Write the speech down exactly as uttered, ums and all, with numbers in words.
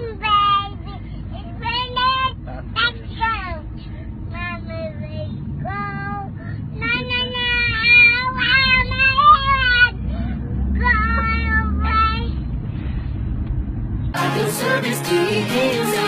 Come, baby. It's raining. Let's go. Mama, let's go. No, no, no. Ow, ow, my head. Go away. I can service to you.